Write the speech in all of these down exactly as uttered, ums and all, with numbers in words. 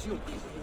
mission.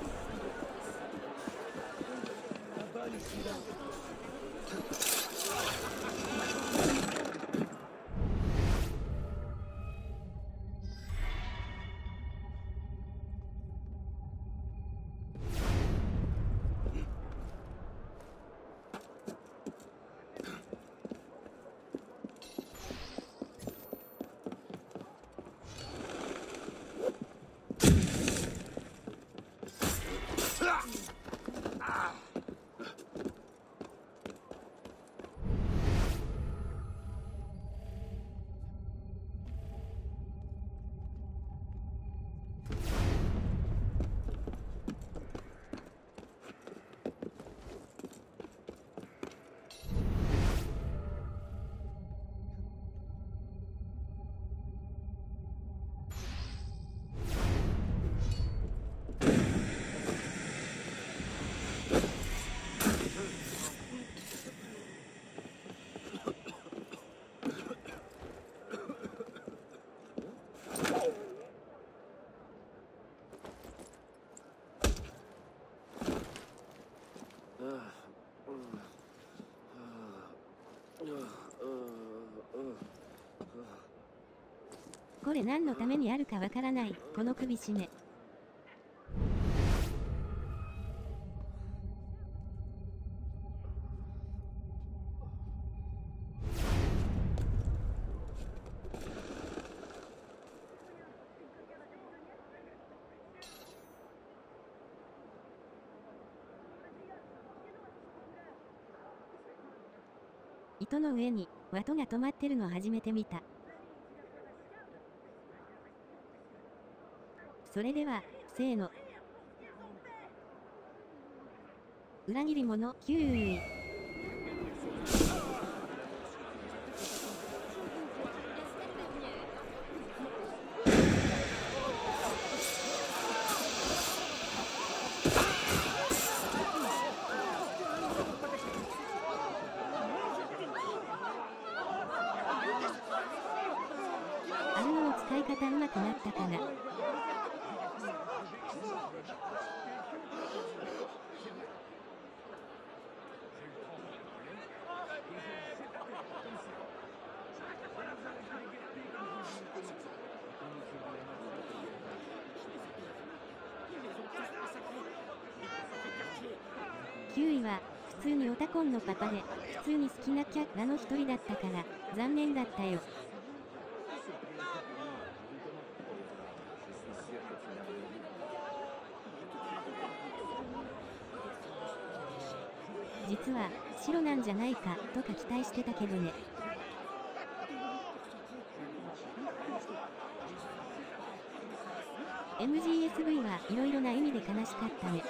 これ何のためにあるかわからない、この首絞め。糸の上に、綿が止まってるの初めて見た。それでは、せーの。裏切り者、キューイ。アルノの使い方上手くなったかな。キューイは、普通にオタコンのパパで、普通に好きなキャラの一人だったから、残念だったよ。実は、白なんじゃないか、とか期待してたけどね。エムジーエスブイ はいろいろな意味で悲しかったね。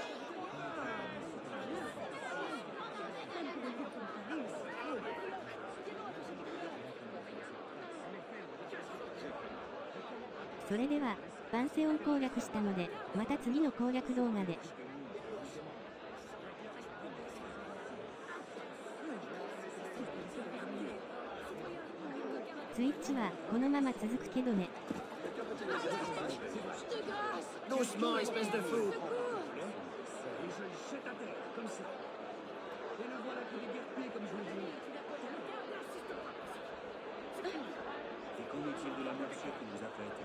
それでは、パンセオン攻略したので、また次の攻略動画で。スイッチはこのまま続くけどね。 Doucement, espèce de fou. Et qu'en est-il de la morsure qui vous a faite?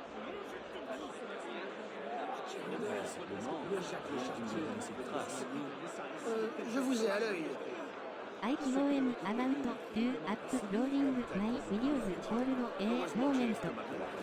Euh, je vous ai à l'œil. I Q O M about to uploading my videos called a moment.